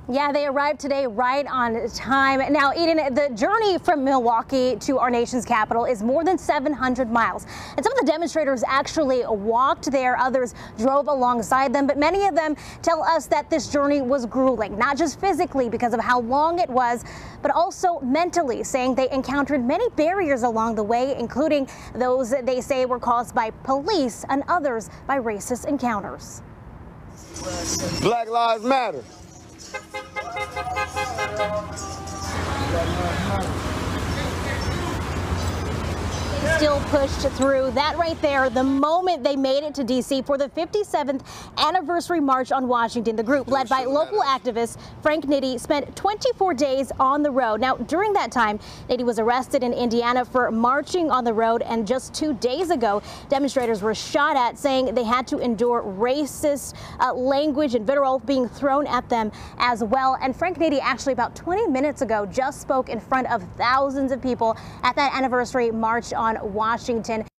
Yeah, they arrived today right on time. Now, Eden, the journey from Milwaukee to our nation's capital is more than 700 miles. And some of the demonstrators actually walked there. Others drove alongside them. But many of them tell us that this journey was grueling, not just physically because of how long it was, but also mentally, saying they encountered many barriers along the way, including those that they say were caused by police and others by racist encounters. Black Lives Matter. Still pushed through. That right there, the moment they made it to D.C. for the 57th anniversary march on Washington. The group, led by local activist Frank Nitti, spent 24 days on the road. Now, during that time, Nitti was arrested in Indiana for marching on the road, and just 2 days ago, demonstrators were shot at, saying they had to endure racist language and vitriol being thrown at them as well. And Frank Nitti actually about 20 minutes ago just spoke in front of thousands of people at that anniversary march on Washington.